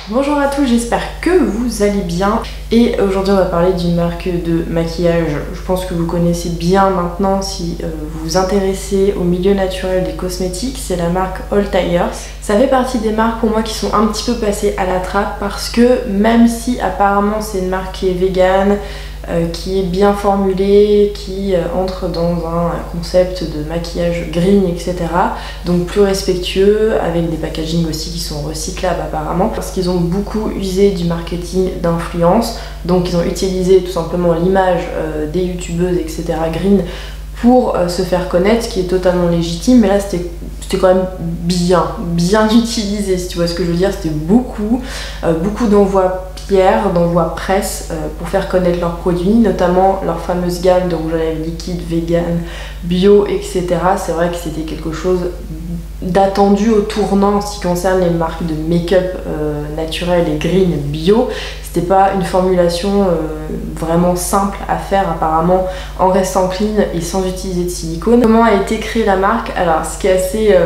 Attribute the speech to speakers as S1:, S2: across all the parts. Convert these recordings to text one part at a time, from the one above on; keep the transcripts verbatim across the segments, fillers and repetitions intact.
S1: Bonjour à tous, j'espère que vous allez bien et aujourd'hui on va parler d'une marque de maquillage. Je pense que vous connaissez bien maintenant si euh, vous vous intéressez au milieu naturel des cosmétiques, c'est la marque Altair. Ça fait partie des marques pour moi qui sont un petit peu passées à la trappe parce que même si apparemment c'est une marque qui est végane, Euh, qui est bien formulé, qui euh, entre dans un concept de maquillage green, et cetera. Donc plus respectueux, avec des packaging aussi qui sont recyclables apparemment, parce qu'ils ont beaucoup usé du marketing d'influence. Donc ils ont utilisé tout simplement l'image euh, des youtubeuses, et cetera green pour euh, se faire connaître, ce qui est totalement légitime, mais là c'était c'était quand même bien, bien utilisé, si tu vois ce que je veux dire. C'était beaucoup, euh, beaucoup d'envois pierre, d'envois presse euh, pour faire connaître leurs produits, notamment leur fameuse gamme de rouge à lèvres liquide, vegan, bio, et cetera. C'est vrai que c'était quelque chose d'attendu au tournant en ce qui concerne les marques de make-up euh, naturel et green bio. C'était pas une formulation euh, vraiment simple à faire apparemment en restant clean et sans utiliser de silicone. Comment a été créée la marque? Alors ce qui est assez euh,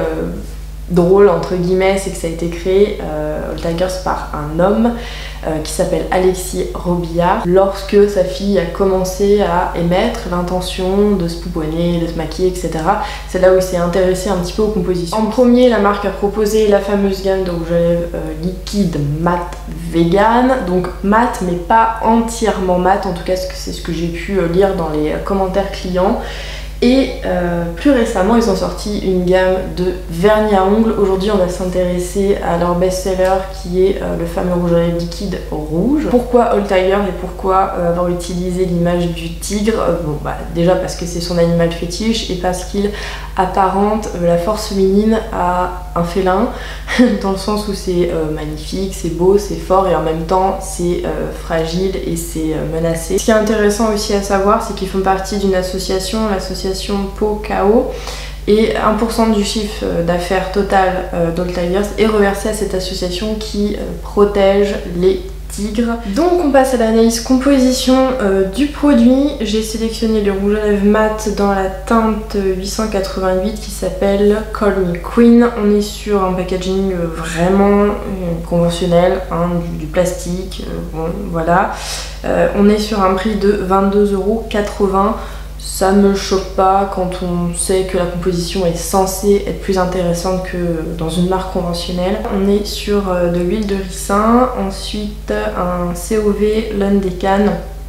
S1: drôle entre guillemets, c'est que ça a été créé euh, Altair par un homme euh, qui s'appelle Alexis Robillard lorsque sa fille a commencé à émettre l'intention de se pouponner, de se maquiller, et cetera. C'est là où il s'est intéressé un petit peu aux compositions. En premier, la marque a proposé la fameuse gamme de rouge à lèvres euh, liquide mat vegan, donc mat mais pas entièrement mat, en tout cas c'est ce que j'ai pu lire dans les commentaires clients. Et euh, plus récemment, ils ont sorti une gamme de vernis à ongles. Aujourd'hui, on va s'intéresser à leur best-seller qui est euh, le fameux rouge à lèvres liquide rouge. Pourquoi Altair et pourquoi euh, avoir utilisé l'image du tigre? euh, Bon, bah déjà parce que c'est son animal fétiche et parce qu'il apparente euh, la force féminine à un félin, dans le sens où c'est euh, magnifique, c'est beau, c'est fort et en même temps c'est euh, fragile et c'est euh, menacé. Ce qui est intéressant aussi à savoir, c'est qu'ils font partie d'une association, l'association Pocao, et un pour cent du chiffre d'affaires total euh, d'Altair est reversé à cette association qui euh, protège les tigres. Donc on passe à l'analyse composition euh, du produit. J'ai sélectionné le rouge à lèvres mat dans la teinte huit cent quatre-vingt-huit qui s'appelle Call Me Queen. On est sur un packaging euh, vraiment euh, conventionnel, hein, du, du plastique, euh, bon voilà. Euh, on est sur un prix de vingt-deux euros quatre-vingts. Ça me choque pas quand on sait que la composition est censée être plus intéressante que dans une marque conventionnelle. On est sur de l'huile de ricin, ensuite un C O V Lundecan.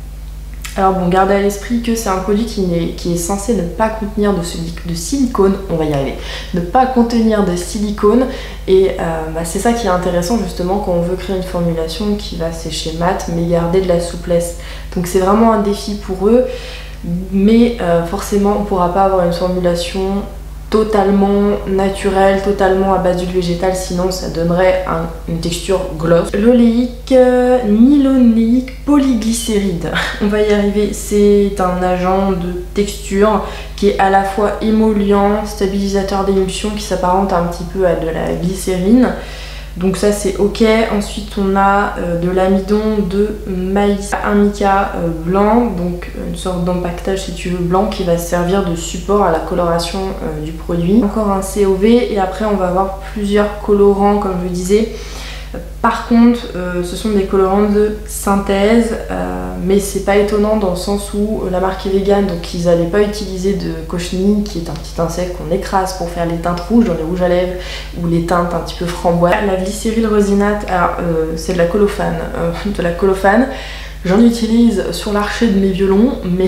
S1: Alors bon, gardez à l'esprit que c'est un produit qui est, qui est censé ne pas contenir de, de silicone, on va y arriver, ne pas contenir de silicone, et euh, bah c'est ça qui est intéressant justement quand on veut créer une formulation qui va sécher mat mais garder de la souplesse. Donc c'est vraiment un défi pour eux. Mais euh, forcément on ne pourra pas avoir une formulation totalement naturelle, totalement à base d'huile végétale, sinon ça donnerait un, une texture gloss. L'oléique euh, nilonéique polyglycéride, on va y arriver, c'est un agent de texture qui est à la fois émollient, stabilisateur d'émulsion, qui s'apparente un petit peu à de la glycérine. Donc ça c'est ok. Ensuite on a euh, de l'amidon de maïs, un mica euh, blanc, donc une sorte d'empaquetage si tu veux blanc qui va servir de support à la coloration euh, du produit. Encore un C O V et après on va avoir plusieurs colorants comme je disais. Par contre, euh, ce sont des colorants de synthèse, euh, mais c'est pas étonnant dans le sens où la marque est végane, donc ils n'allaient pas utiliser de cochenille, qui est un petit insecte qu'on écrase pour faire les teintes rouges dans les rouges à lèvres ou les teintes un petit peu framboise. La glycéryl rosinate, alors euh, c'est de la colophane, euh, de la colophane. J'en utilise sur l'archet de mes violons, mais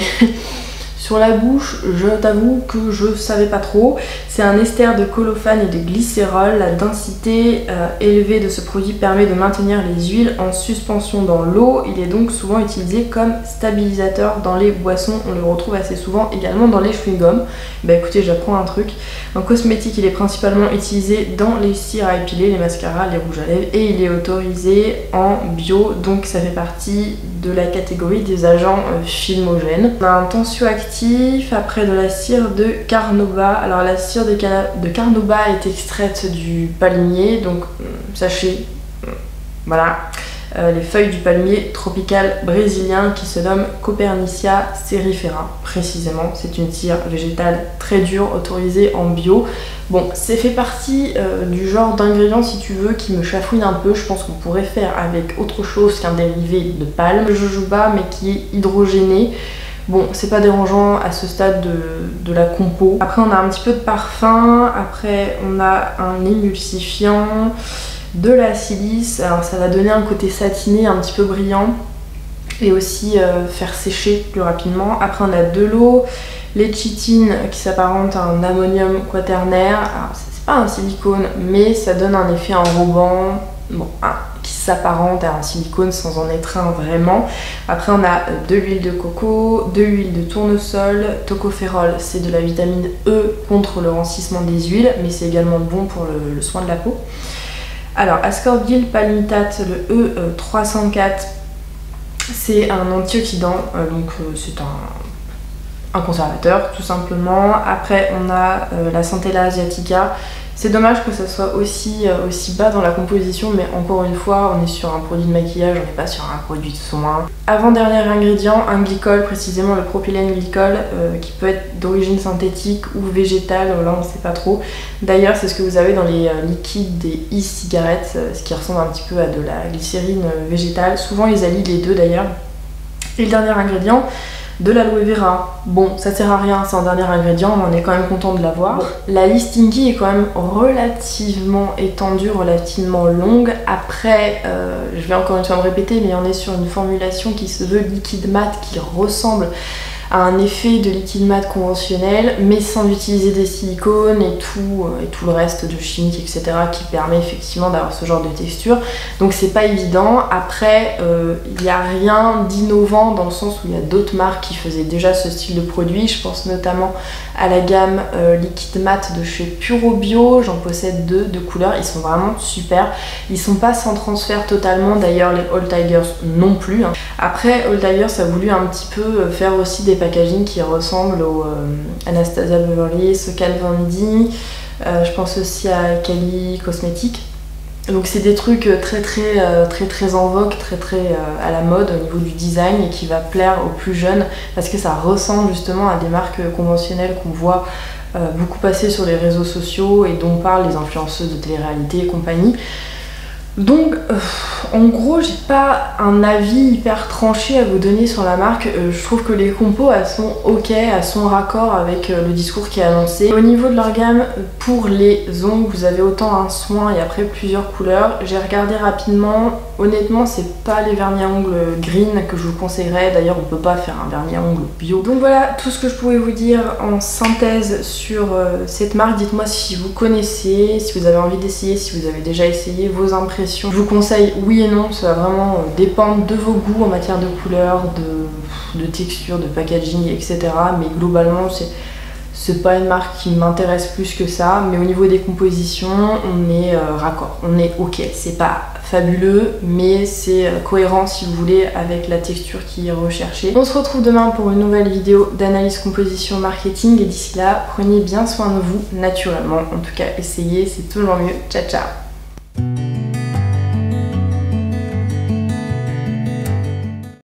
S1: sur la bouche, je t'avoue que je savais pas trop. C'est un ester de colophane et de glycérol. La densité euh, élevée de ce produit permet de maintenir les huiles en suspension dans l'eau. Il est donc souvent utilisé comme stabilisateur dans les boissons. On le retrouve assez souvent également dans les chewing-gums. Bah écoutez, j'apprends un truc. En cosmétique, il est principalement utilisé dans les cires à épiler, les mascaras, les rouges à lèvres, et il est autorisé en bio, donc ça fait partie de la catégorie des agents euh, filmogènes. On a un tensioactif, après de la cire de carnauba. Alors la cire de, de carnauba est extraite du palmier, donc sachez, voilà. euh, les feuilles du palmier tropical brésilien qui se nomme Copernicia cerifera précisément. C'est une cire végétale très dure, autorisée en bio. Bon, c'est fait partie euh, du genre d'ingrédients, si tu veux, qui me chafouine un peu. Je pense qu'on pourrait faire avec autre chose qu'un dérivé de palme, le jojoba, mais qui est hydrogéné. Bon, c'est pas dérangeant à ce stade de, de la compo. Après, on a un petit peu de parfum. Après, on a un émulsifiant, de la silice. Alors, ça va donner un côté satiné, un petit peu brillant. Et aussi euh, faire sécher plus rapidement. Après, on a de l'eau. L'échitine qui s'apparente à un ammonium quaternaire. Alors, c'est pas un silicone, mais ça donne un effet enrobant, bon, un, qui s'apparente à un silicone sans en être un vraiment. Après, on a de l'huile de coco, de l'huile de tournesol, tocopherol, c'est de la vitamine E contre le rancissement des huiles, mais c'est également bon pour le, le soin de la peau. Alors, ascorbyl palmitate, le E trois cent quatre, c'est un antioxydant, euh, donc euh, c'est un un conservateur tout simplement. Après on a euh, la Centella asiatica. C'est dommage que ça soit aussi, euh, aussi bas dans la composition, mais encore une fois on est sur un produit de maquillage, on n'est pas sur un produit de soin. Avant-dernier ingrédient, un glycol, précisément le propylène glycol, euh, qui peut être d'origine synthétique ou végétale, là on ne sait pas trop. D'ailleurs c'est ce que vous avez dans les euh, liquides des e-cigarettes, euh, ce qui ressemble un petit peu à de la glycérine euh, végétale. Souvent ils allient les deux d'ailleurs. Et le dernier ingrédient, de l'aloe vera. Bon, ça sert à rien, c'est un dernier ingrédient, mais on est quand même content de l'avoir. Bon, la liste Tinky est quand même relativement étendue, relativement longue. Après, euh, je vais encore une fois me répéter, mais on est sur une formulation qui se veut liquide mat, qui ressemble à un effet de liquide mat conventionnel, mais sans utiliser des silicones et tout, et tout le reste de chimique, et cetera, qui permet effectivement d'avoir ce genre de texture. Donc c'est pas évident. Après, euh, il n'y a rien d'innovant dans le sens où il y a d'autres marques qui faisaient déjà ce style de produit. Je pense notamment à la gamme euh, liquide mat de chez Puro Bio. J'en possède deux de couleurs. Ils sont vraiment super. Ils sont pas sans transfert totalement. D'ailleurs, les All Tigers non plus. Hein. Après, All Tigers a voulu un petit peu faire aussi des packaging qui ressemblent au euh, Anastasia Beverly, ce Calvin Klein, euh, je pense aussi à Kylie Cosmetics. Donc c'est des trucs très très euh, très très en vogue, très très euh, à la mode au niveau du design et qui va plaire aux plus jeunes parce que ça ressemble justement à des marques conventionnelles qu'on voit euh, beaucoup passer sur les réseaux sociaux et dont parlent les influenceuses de télé-réalité et compagnie. Donc euh, en gros j'ai pas un avis hyper tranché à vous donner sur la marque. Euh, je trouve que les compos elles sont ok, elles sont raccord avec euh, le discours qui est annoncé. Au niveau de leur gamme, pour les ongles vous avez autant un soin et après plusieurs couleurs. J'ai regardé rapidement, honnêtement c'est pas les vernis à ongles green que je vous conseillerais, d'ailleurs on peut pas faire un vernis à ongles bio. Donc voilà tout ce que je pouvais vous dire en synthèse sur euh, cette marque. Dites-moi si vous connaissez, si vous avez envie d'essayer, si vous avez déjà essayé, vos impressions. Je vous conseille oui et non, ça va vraiment dépendre de vos goûts en matière de couleurs, de, de texture, de packaging, et cetera. Mais globalement, c'est c'est pas une marque qui m'intéresse plus que ça. Mais au niveau des compositions, on est euh, raccord, on est ok. C'est pas fabuleux, mais c'est euh, cohérent si vous voulez avec la texture qui est recherchée. On se retrouve demain pour une nouvelle vidéo d'analyse composition marketing. Et d'ici là, prenez bien soin de vous naturellement. En tout cas, essayez, c'est toujours mieux. Ciao, ciao!